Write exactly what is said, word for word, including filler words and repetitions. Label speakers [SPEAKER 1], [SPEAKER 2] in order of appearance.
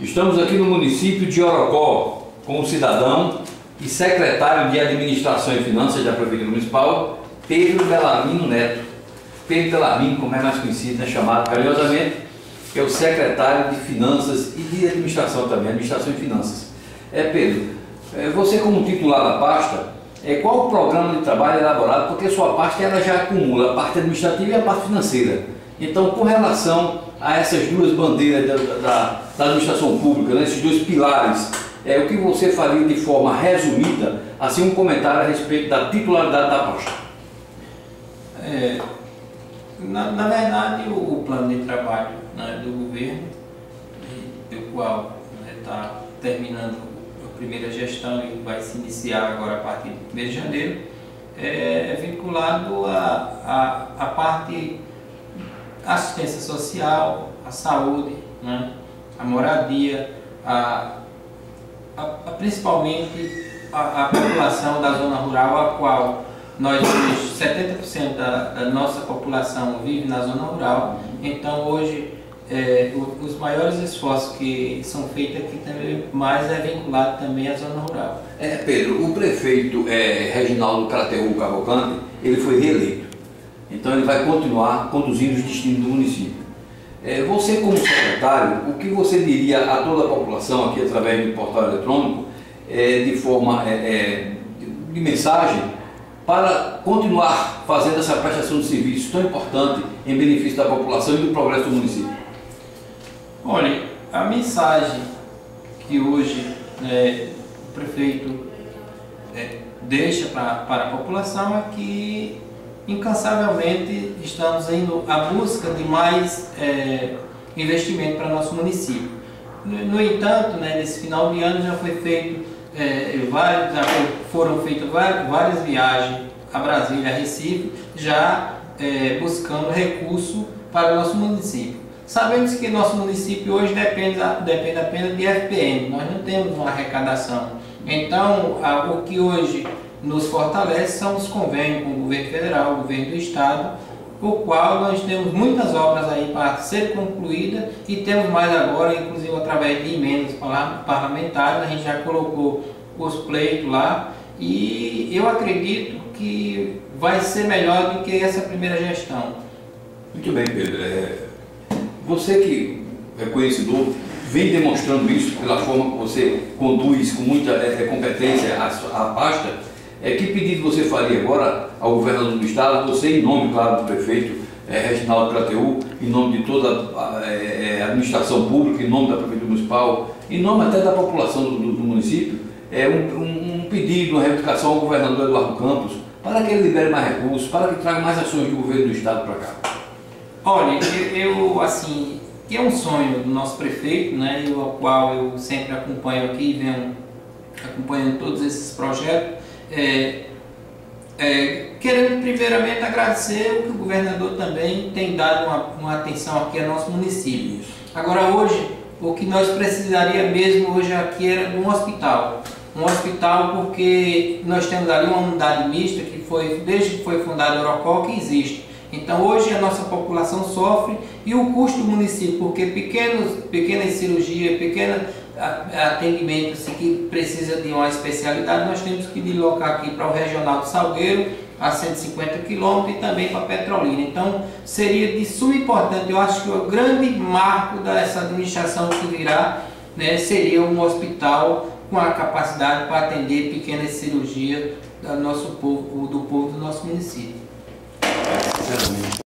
[SPEAKER 1] Estamos aqui no município de Orocó com o cidadão e secretário de Administração e Finanças da Prefeitura Municipal, Pedro Bellarmino Neto. Pedro Bellarmino, como é mais conhecido, né, chamado carinhosamente, que é o secretário de Finanças e de Administração também, Administração e Finanças. É, Pedro, você como titular da pasta, é, qual o programa de trabalho elaborado? Porque a sua pasta ela já acumula a parte administrativa e a parte financeira. Então, com relação a essas duas bandeiras da, da, da administração pública, né, esses dois pilares, é, o que você faria de forma resumida, assim um comentário a respeito da titularidade da pasta?
[SPEAKER 2] É, na, na verdade, o, o plano de trabalho, né, do governo, do qual está, né, terminando a primeira gestão e vai se iniciar agora a partir do primeiro de janeiro, é, é vinculado à a, a, a parte assistência social, a saúde, né, a moradia, a, a, a principalmente a, a população da zona rural, a qual nós hoje, setenta por cento da, da nossa população vive na zona rural. Então hoje é, o, os maiores esforços que são feitos aqui também, mais é vinculado também à zona rural.
[SPEAKER 1] É, Pedro, o prefeito é, Reginaldo Crateúl Cavalcante, ele foi reeleito. Então ele vai continuar conduzindo os destinos do município. É, você como secretário, o que você diria a toda a população aqui através do portal eletrônico, é, de forma é, é, de mensagem, para continuar fazendo essa prestação de serviço tão importante em benefício da população e do progresso do município?
[SPEAKER 2] Olha, a mensagem que hoje, né, o prefeito é, deixa pra, para a população é que incansavelmente estamos indo à busca de mais é, investimento para nosso município. No, no entanto, né, nesse final de ano já foi feito é, vários, já foram feitas várias, várias viagens a Brasília, a Recife, já é, buscando recurso para o nosso município. Sabemos que nosso município hoje depende, depende apenas de F P M, nós não temos uma arrecadação. Então, a, o que hoje nos fortalece são os convênios com o governo federal, o governo do estado, o qual nós temos muitas obras aí para ser concluídas e temos mais agora, inclusive através de emendas parlamentares, a gente já colocou os pleitos lá e eu acredito que vai ser melhor do que essa primeira gestão.
[SPEAKER 1] Muito bem, Pedro. É, você que é conhecedor, vem demonstrando isso pela forma que você conduz com muita é, competência a, a pasta. É, que pedido você faria agora ao governador do estado, você em nome, claro, do prefeito é, Reginaldo Crateúl, em nome de toda a é, administração pública, em nome da Prefeitura Municipal, em nome até da população do, do, do município, é, um, um, um pedido, uma reivindicação ao governador Eduardo Campos, para que ele libere mais recursos, para que traga mais ações do governo do estado para cá?
[SPEAKER 2] Olha, eu, eu assim, é um sonho do nosso prefeito, né, e o qual eu sempre acompanho aqui, venho acompanhando todos esses projetos. É, é, querendo primeiramente agradecer o que o governador também tem dado uma, uma atenção aqui ao nosso município. Agora hoje, o que nós precisaríamos mesmo hoje aqui era de um hospital. Um hospital porque nós temos ali uma unidade mista que foi, desde que foi fundada o Orocó, que existe. Então hoje a nossa população sofre e o custo do município, porque pequenos, pequenas cirurgias, pequenos atendimentos assim, que precisa de uma especialidade, nós temos que deslocar aqui para o Regional do Salgueiro, a cento e cinquenta quilômetros, e também para Petrolina. Então seria de suma importância, eu acho que o grande marco dessa administração que virá, né, seria um hospital com a capacidade para atender pequenas cirurgias do nosso povo, do povo do nosso município.
[SPEAKER 1] Sinceramente.